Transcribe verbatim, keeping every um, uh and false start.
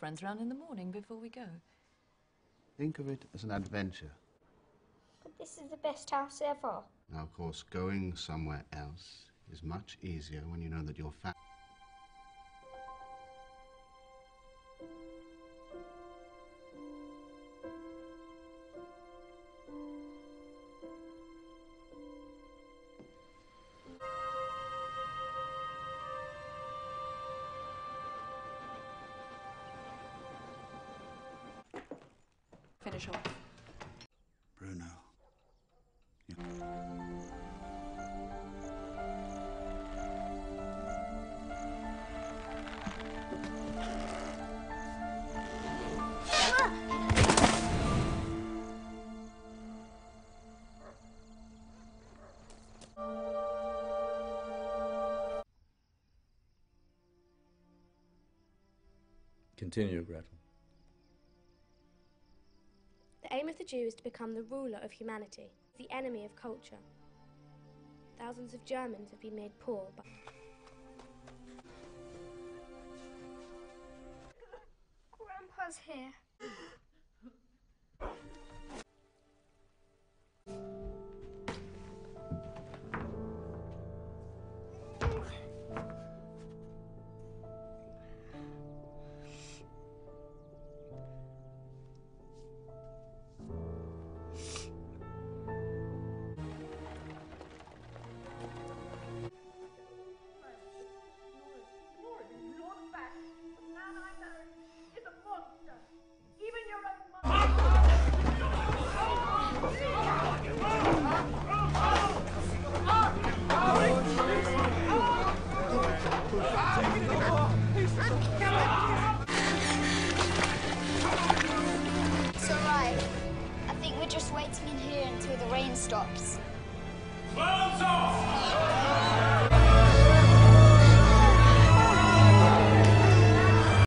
friends round in the morning before we go. Think of it as an adventure. But this is the best house ever. Now, of course, going somewhere else is much easier when you know that your family... Finish off. Bruno. You... Continue, Gretel. The aim of the Jew is to become the ruler of humanity, the enemy of culture. Thousands of Germans have been made poor by... Grandpa's here. It's all right. I think we're just waiting in here until the rain stops. Clothes off!